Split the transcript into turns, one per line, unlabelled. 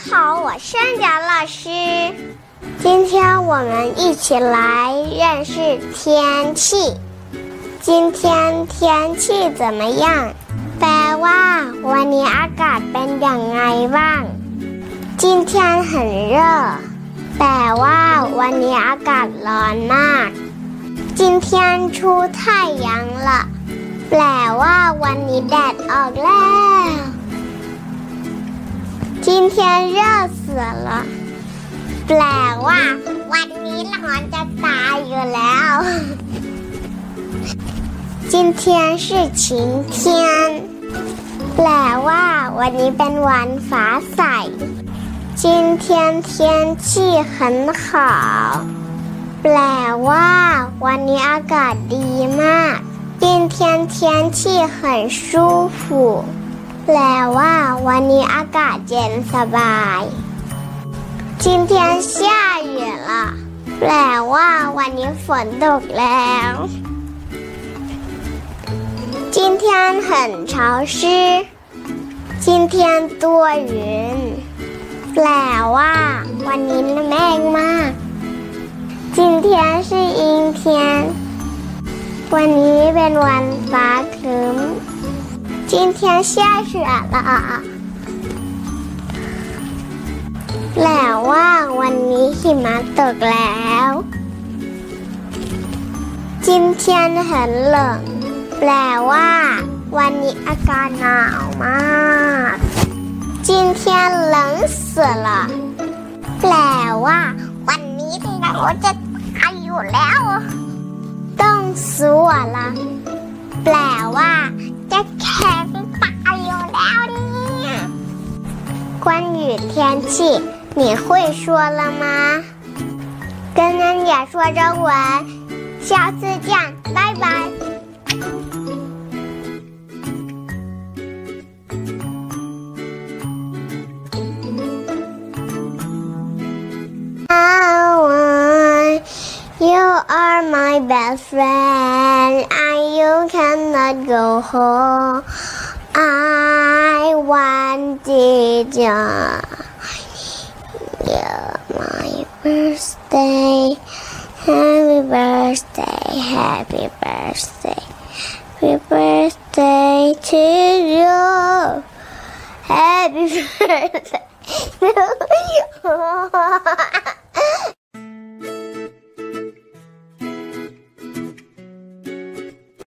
好，我是杨老师。今天我们一起来认识天气。今天天气怎么样？แปลว่าวันนี้อากาศเป็นอย่างไงบ้าง今天很热แปลว่าวันนี้อากาศร้อนมาก今天出太阳了แปลว่าวันนี้แดดออกแล้ว今天热死了แปลว่าวันนี้ร้อนจะตายอยู่แล้ว今天是晴天แปลว่าวันนี้เป็นวันฟ้าใส今天天气很好แปลว่าวันนี้อากาศดีมาก今天天气很舒服แปลว่าวันนี้อากาศเย็นสบาย今天下雨了แปลว่าวันนี้ฝนตกแล้ว今天很潮湿今天多云แปลว่าวันนี้แม่งมาก今天是阴天วันนี้เป็นวันฟ้าครึ้ม今天下雪了แปลว่าวันนี้หิมะตกแล้ว今天很冷แปลว่าวันนี้อากาศหนาวมาก今天冷死了แปลว่าวันนี้เราจะตายอยู่แล้วต้องสัวละแปลว่าจะแข็งตายอยู่แล้วเนี่ย关于天气你会说了吗跟人也说中文下次见拜拜You are my best friend and you cannot go home I wanted you my birthday Happy birthday Happy birthday Happy birthday to you Happy birthday to you